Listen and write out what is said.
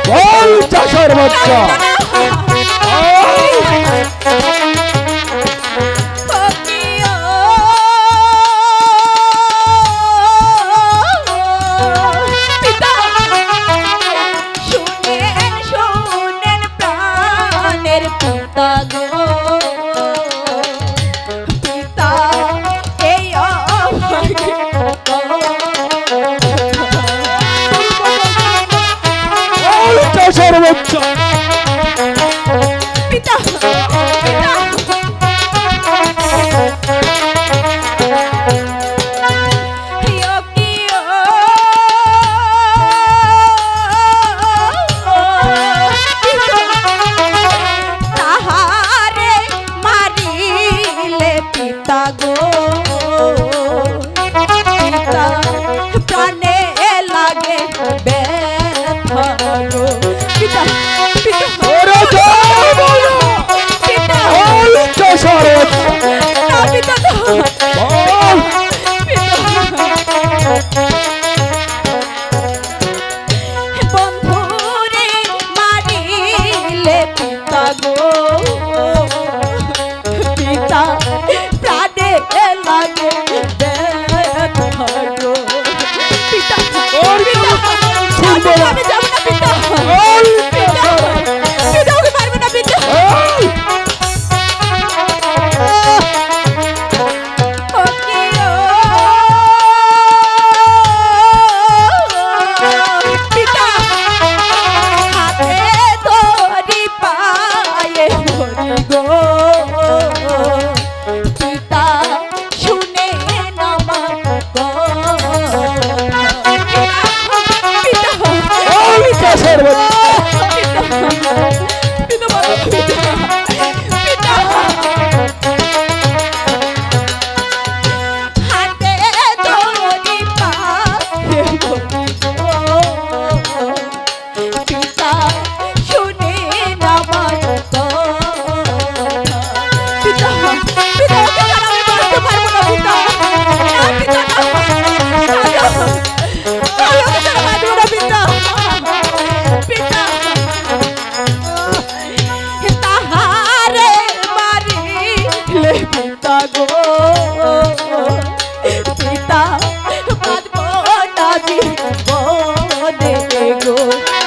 বল চাষার বাচ্চা সর্বোচ্চ পিতা পিতা তাহারে মারিলে পিতা গো পিতা প্রাণে লাগে ব্যথা গো পিতা ওরে জয় বলো পিতা বল চাষার বাচ্চা না পিতা বল বন্ধুরে মারিলে পিতা গো পিতা প্রাণে লাগে ব্যথা গো পিতা পিতা আমি যাব না পিতা বল পিতা পিতা ওকে মারবে না পিতা ওকে পিতা হাতে ধরি পায়ে ধরি গো পিতা শুনে নামার পিতা বল চাষার বাচ্চা পিতা বাবা পিতা পিতা হাতে ধরি পায়ে ধরি গো পিতা শুনে নামার পিতা পিতা ওকে ছাড়া আমি বাঁচতে পারবো না পিতা না পিতা না আমি ওকে ছাড়া বাঁচবো না পিতা পিতা তাহারে মারিলে পিতা গো পিতা বাঁচবো না জীবনে গো